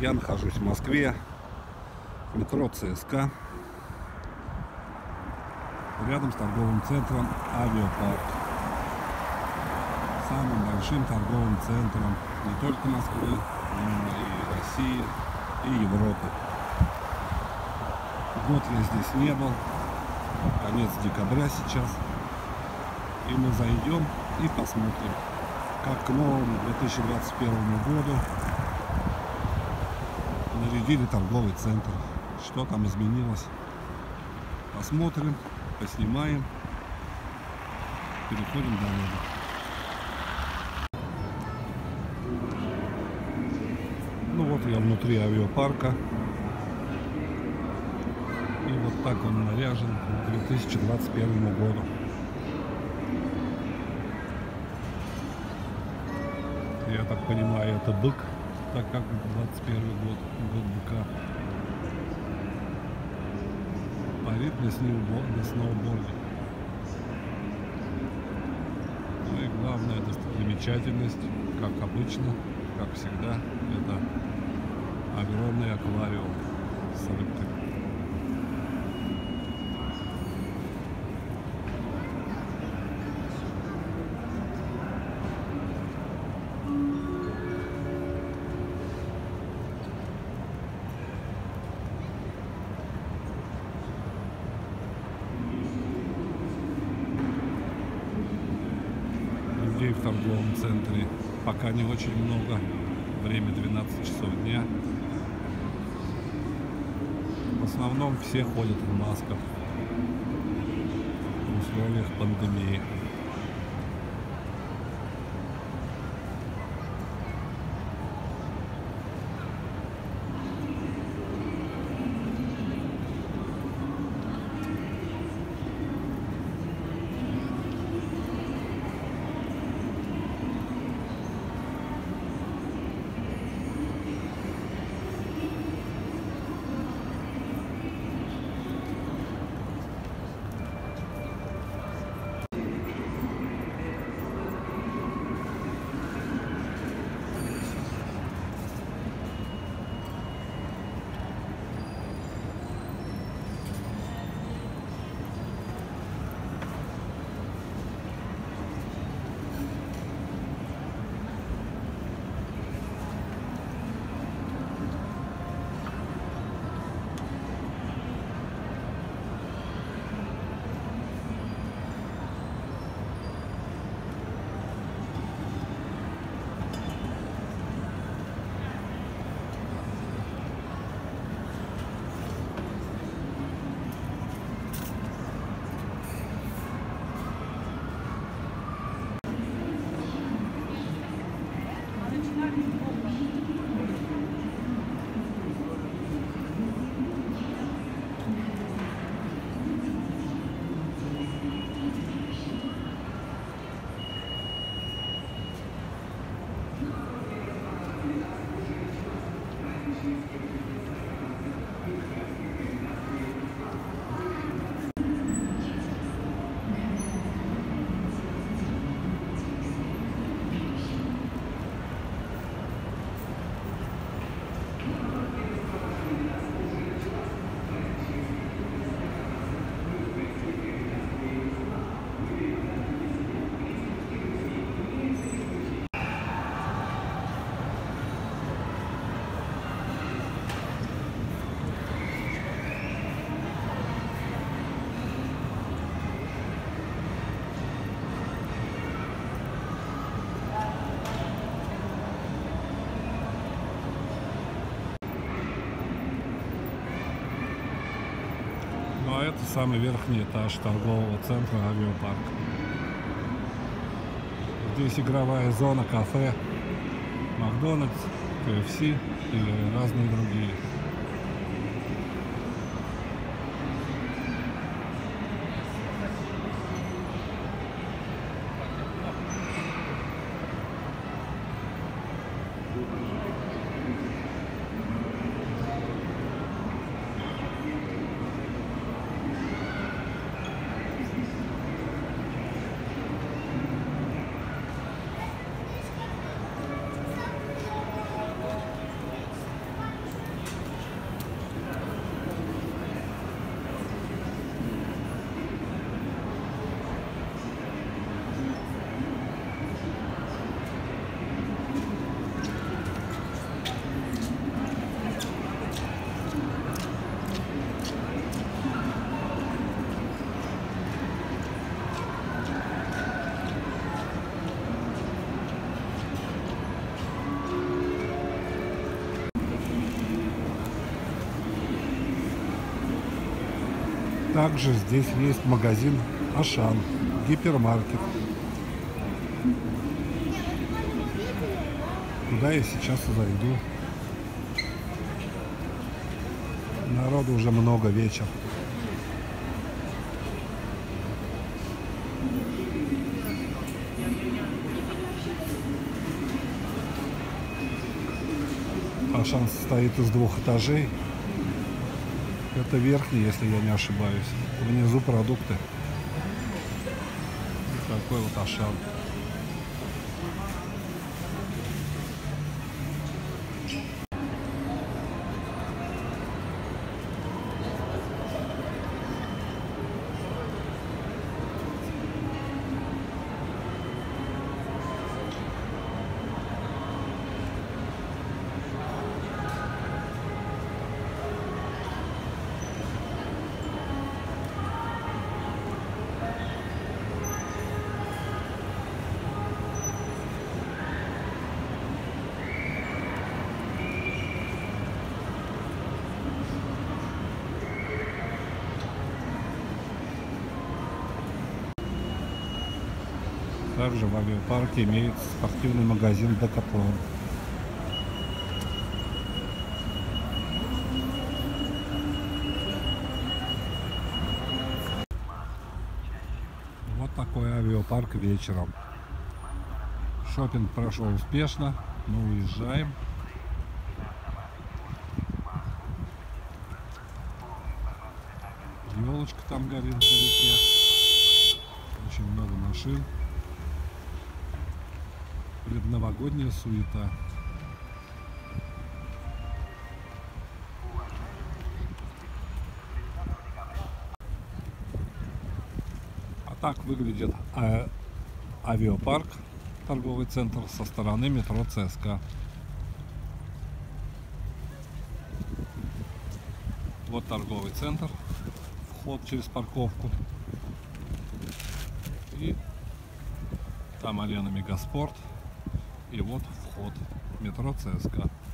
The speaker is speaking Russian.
Я нахожусь в Москве, метро ЦСКА, рядом с торговым центром Авиапарк, самым большим торговым центром не только Москвы, но и России, и Европы. Год я здесь не был, конец декабря сейчас, и мы зайдем и посмотрим, как к новому 2021 году нарядили торговый центр, что там изменилось. Посмотрим, поснимаем, переходим дорогу. Ну вот я внутри авиапарка, и вот так он наряжен к 2021 году. Я так понимаю, это бык, так как 21 год, год быка. Парит на сноуборде. Ну и главная достопримечательность, как обычно, как всегда, это огромный аквариум с рыбками. В торговом центре пока не очень много, время 12 часов дня. В основном все ходят в масках в условиях пандемии. А это самый верхний этаж торгового центра Авиапарк. Здесь игровая зона, кафе, Макдональдс, КФС и разные другие. Также здесь есть магазин Ашан, гипермаркет, куда я сейчас и зайду. Народу уже много, вечер. Ашан состоит из 2 этажей. Это верхний, если я не ошибаюсь. Внизу продукты. Такой вот Ашан. Также в авиапарке имеется спортивный магазин Декатлон. Вот такой авиапарк вечером. Шопинг прошел успешно. Мы уезжаем. Елочка там горит вдалеке. Очень много машин. Предновогодняя суета. А так выглядит авиапарк, торговый центр со стороны метро ЦСКА. Вот торговый центр, вход через парковку. И там арена Мегаспорт. И вот вход метро ЦСКА.